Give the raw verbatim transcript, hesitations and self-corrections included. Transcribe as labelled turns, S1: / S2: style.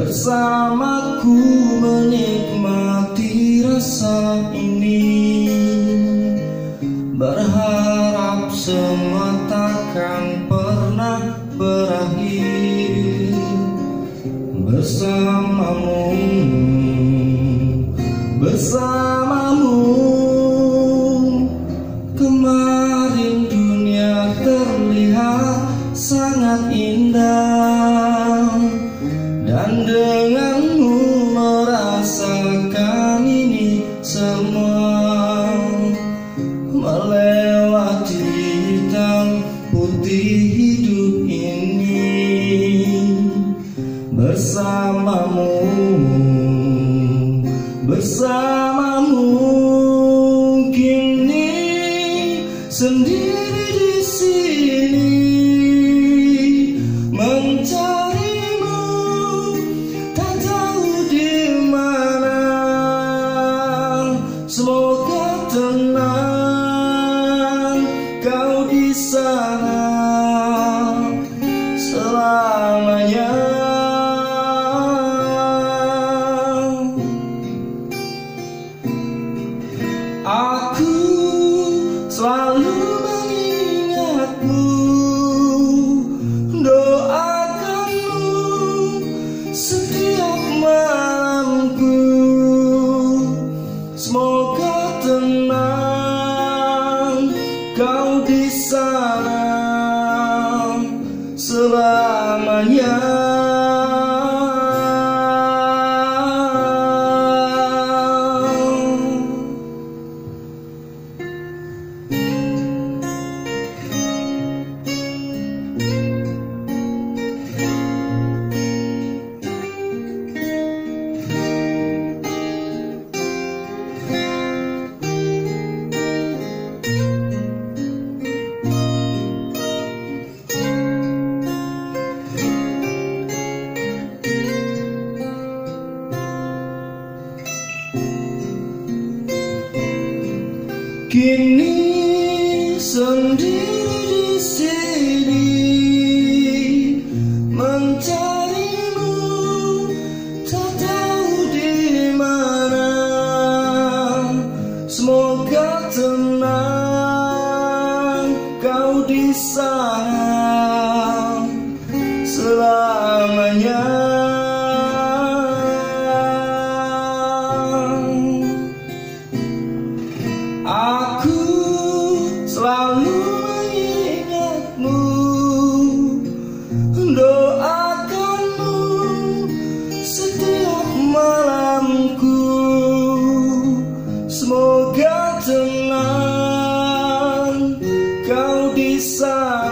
S1: bersamaku menikmati rasa ini, berharap semua takkan pernah berakhir. Bersamamu, bersamamu, kemarin dunia terlihat sangat indah, dan denganmu merasakan ini semua, melewati hitam putih hidup ini. Bersamamu, bersamamu, kini sendiri di sini, mencarimu tak tahu di mana. Semoga tenang kau di sana selamanya. Aku selalu mengingatmu, doakanmu setiap malamku. Semoga tenang kau di sana selamanya. Kini sendiri di sini, mencarimu tak tahu di mana. Semoga tenang kau di sana selamanya. Aku selalu mengingatmu, doakanmu setiap malamku. Semoga tenang kau di sana